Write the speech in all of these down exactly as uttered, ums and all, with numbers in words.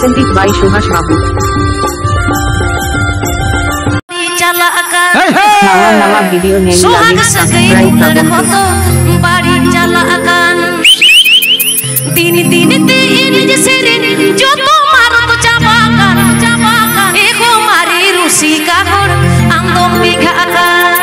presented by Subhash Babu. Nawa-nawa video nyanyi lagi subscribe Babu. Tini-tini ini jeserin joto marah tu cabakan cabakan eko mari rusi kakor andong bigakan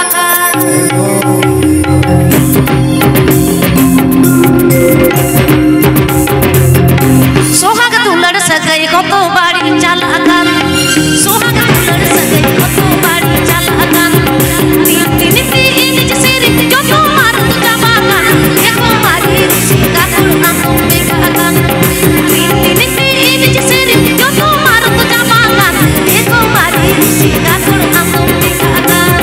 soha ketular sagai koto bari calakan soha ketular sagai koto bari calakan tini-tini ini jeserin joto marah tu cabakan eko mari rusi kakor andong bigakan tini-tini ini jeserin joto marah tu cabakan eko mari rusi kakor andong bigakan.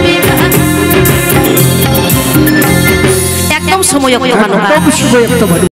Semuanya